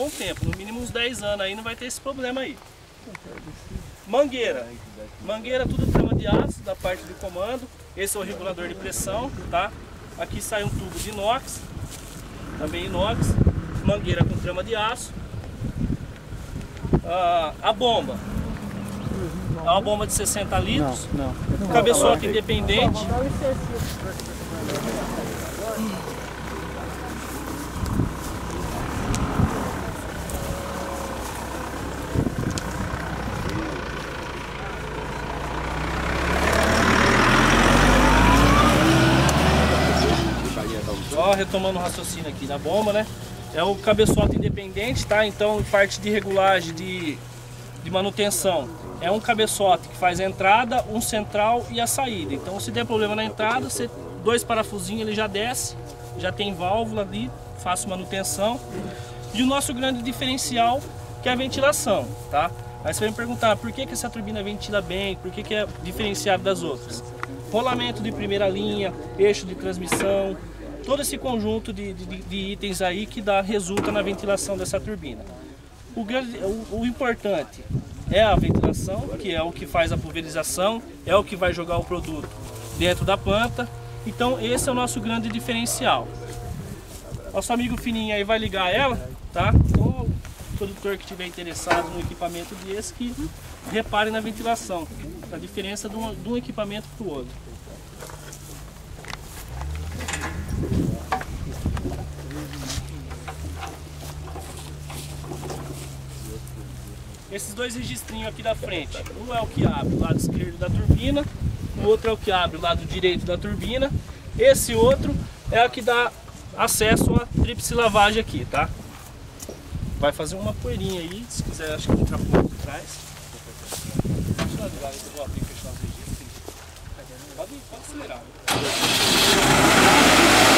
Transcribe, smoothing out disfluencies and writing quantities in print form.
bom tempo, no mínimo uns 10 anos aí não vai ter esse problema aí. Mangueira. Mangueira tudo trama de aço da parte do comando. Esse é o regulador de pressão, tá? Aqui sai um tubo de inox, também inox. Mangueira com trama de aço. A bomba. É uma bomba de 60 litros. Cabeçote independente. Só retomando o raciocínio aqui da bomba, né? É o cabeçote independente, tá? Então, parte de regulagem de manutenção, é um cabeçote que faz a entrada, um central e a saída. Então, se der problema na entrada, você, 2 parafusinhos ele já desce, já tem válvula ali, fácil manutenção. E o nosso grande diferencial, que é a ventilação, tá? Aí você vai me perguntar, por que essa turbina ventila bem, por que é diferenciado das outras? Rolamento de primeira linha, eixo de transmissão, todo esse conjunto de itens aí que resulta na ventilação dessa turbina. O importante é a ventilação, que é o que faz a pulverização, é o que vai jogar o produto dentro da planta. Então esse é o nosso grande diferencial. Nosso amigo Fininho aí vai ligar ela, tá? Então o produtor que estiver interessado no equipamento desse, que repare na ventilação, a diferença de um equipamento para o outro. Esses 2 registrinhos aqui da frente, um é o que abre o lado esquerdo da turbina, o outro é o que abre o lado direito da turbina. Esse outro é o que dá acesso à tríplice lavagem aqui, tá? Vai fazer uma poeirinha aí, se quiser, acho que entrar por trás. Deixa eu ligar, eu vou abrir e fechar os registros. Pode acelerar.